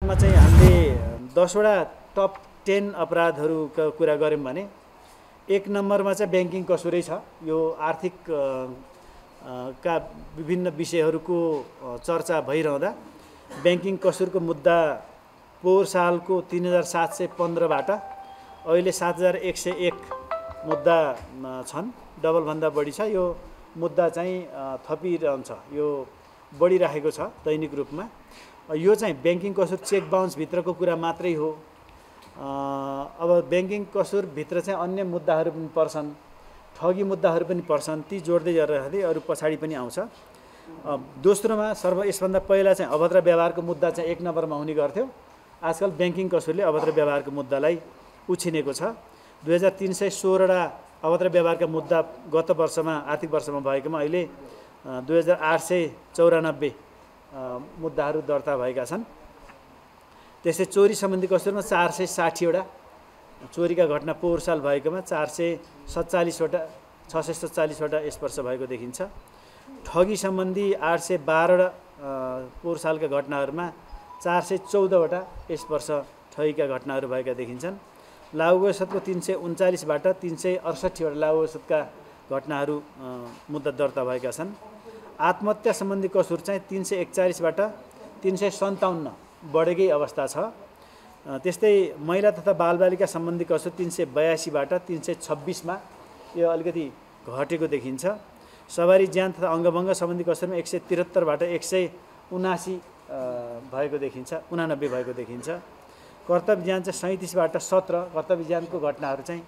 मा चाहिँ हामीले 10 वटा टप 10 अपराधहरुको कुरा गर्यौं भने एक नम्बरमा चाहिँ बैंकिङ कसुरै छ। यो आर्थिक का विभिन्न विषयहरुको चर्चा भइरहँदा बैंकिङ कसुरको मुद्दा पोहोर सालको 3715 बाट अहिले 7101 मुद्दा छन्, डबल भन्दा बढी छ। यो मुद्दा चाहिँ थपिरहन्छ, यो बढिरहेको छ दैनिक रूपमा। यो चाहिँ बैंकिङ कसुर चेक बाउन्स भित्रको कुरा मात्रै हो। अब बैंकिङ कसुर भित्र चाहिँ अन्य मुद्दाहरू पनि पर्छन्, ठगी मुद्दाहरू पनि पर्छन्, ती जोड्दै गर्दाखेरि अरु पछाडी पनि आउँछ। दोस्रोमा यसभन्दा पहिला चाहिँ अभद्र व्यवहारको मुद्दा चाहिँ एक नम्बरमा हुने गर्थ्यो। आजकल बैंकिङ कसुरले अभद्र व्यवहारको मुद्दालाई उछिनेको छ। 2316 वटा अभद्र व्यवहारका मुद्दा गत वर्षमा आर्थिक वर्षमा भएकोमा अहिले 2894 मुद्दाहरू दर्ता भएका छन्। त्यसै चोरी सम्बन्धी कसुरमा 460 वटा चोरीका घटना पोहोर साल भएकोमा 447 वटा 647 वटा यस वर्ष भएको देखिन्छ। ठगी सम्बन्धी 812 वटा पोहोर सालका घटनाहरूमा 414 वटा यस वर्ष ठगीका घटनाहरू भएका देखिन्छन्। लागु औषधको 339 बाट 368 वटा लागु औषधका घटनाहरू मुद्दा दर्ता भएका छन्। आत्महत्या सम्बन्धी कसुर चाहिँ 341 बाट 357 बढेकै अवस्था छ। त्यस्तै महिला तथा बालबालिका सम्बन्धी कसुर 382 बाट 326 मा यो अलिकति घटेको देखिन्छ। सवारी ज्यान तथा अङ्गभङ्ग सम्बन्धी कसुरमा 173 बाट 179 भएको देखिन्छ, 89 भएको देखिन्छ। कर्तव्य ज्यान चाहिँ 37 बाट 17, कर्तव्य ज्यानको घटनाहरू चाहिँ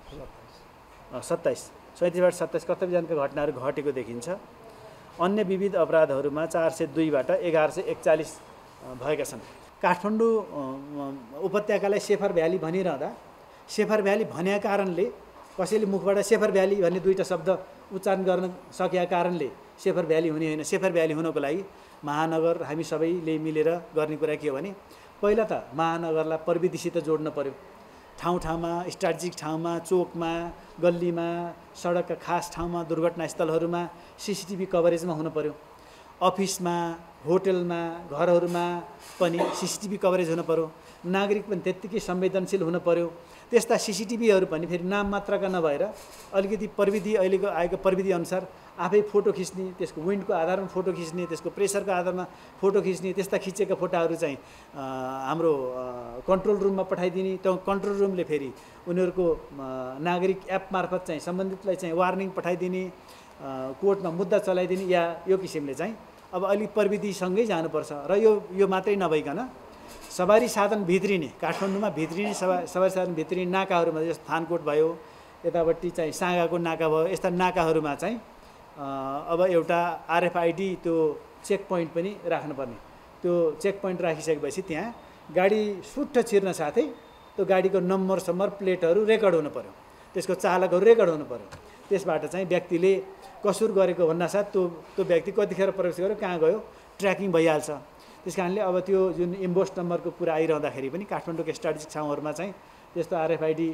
27, 37 बाट 27 कर्तव्य ज्यानका घटनाहरू घटेको देखिन्छ। अन्य विविध अपराधहरूमा 402 बाट 1141 भएका छन्। काठमाडौँ उपत्यकालाई सेफर भ्याली भनिरहँदा सेफर भ्याली भनेका कारणले कसैले मुखबाट सेफर भ्याली भन्ने दुईटा शब्द उच्चारण गर्न सकेका कारणले सेफर भ्याली हुने होइन। सेफर भ्याली हुनको लागि महानगर हामी सबैले मिलेर गर्ने कुरा के हो भने पहिला त महानगरलाई प्रविधिसित जोड्न पर्यो। ठाउँ ठाउँमा, स्ट्राटेजिक ठाउँमा, चोकमा, गल्लीमा, सडकका खास ठाउँमा, दुर्घटना स्थलहरूमा सीसीटीभी कभरेजमा हुनु पर्यो। अफिसमा, होटलमा, घरहरूमा पनि सीसीटीभी कभरेज हुनु पर्यो। नागरिक पनि त्यत्तिकै संवेदनशील हुनु पर्यो। त्यस्ता सीसीटीभीहरू पनि फेरि नाम मात्रका नभएर अलिकति प्रविधि अहिलेको आएको प्रविधि अनुसार आफै फोटो खिच्ने, त्यसको विन्डको आधारमा फोटो खिच्ने, त्यसको प्रेसरको आधारमा फोटो खिच्ने, त्यस्ता खिचेका फोटाहरू चाहिँ हाम्रो कन्ट्रोल रुममा पठाइदिने। त्यो कन्ट्रोल रुमले फेरि उनीहरूको नागरिक एप मार्फत चाहिँ सम्बन्धितलाई चाहिँ वार्निङ पठाइदिने, कोर्टमा मुद्दा चलाइदिने या यो किसिमले चाहिँ अब अलि प्रविधिसँगै जानुपर्छ। र यो मात्रै नभइकन सवारी साधन भित्रिने, काठमाडौँमा भित्रिने सवारी साधन भित्रिने नाकाहरूमा जस्तो थानकोट भयो, यतापट्टि चाहिँ साँगाको नाका भयो, यस्ता नाकाहरूमा चाहिँ अब एउटा आरएफआइडी त्यो चेक पोइन्ट पनि राख्नुपर्ने। त्यो चेक पोइन्ट राखिसकेपछि त्यहाँ गाडी सुट्ट छिर्न साथै त्यो गाडीको नम्बर प्लेटहरू रेकर्ड हुनु पर्यो, त्यसको चालकहरू रेकर्ड हुनु पर्यो। त्यसबाट चाहिँ व्यक्तिले कसुर गरेको भन्नासाथ त्यो व्यक्ति कतिखेर प्रवेश गर्यो, कहाँ गयो, ट्र्याकिङ भइहाल्छ। त्यसकारणले अब त्यो जुन इम्बोस नम्बरको कुरा आइरहँदाखेरि पनि काठमाडौँको स्ट्राटेजिक ठाउँहरूमा चाहिँ त्यस्तो आरएफआइडी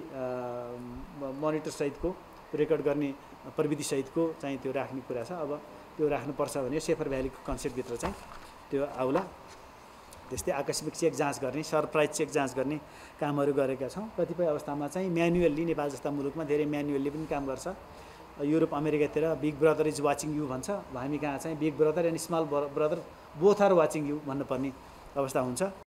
मोनिटर सहितको रेकर्ड गर्ने प्रविधि सहितको चाहिँ त्यो राख्ने कुरा छ। अब त्यो राख्नुपर्छ भने सेफर भ्यालीको कन्सेप्टभित्र चाहिँ त्यो आउला। त्यस्तै आकस्मिक चेक जाँच गर्ने, सरप्राइज चेक जाँच गर्ने कामहरू गरेका छौँ। कतिपय अवस्थामा चाहिँ म्यानुअल्ली, नेपाल जस्ता मुलुकमा धेरै म्यानुअल्ली पनि काम गर्छ। युरोप अमेरिकातिर big brother is watching you भन्छ, हामी कहाँ चाहिँ big brother and small brother both are watching you भन्नुपर्ने अवस्था हुन्छ।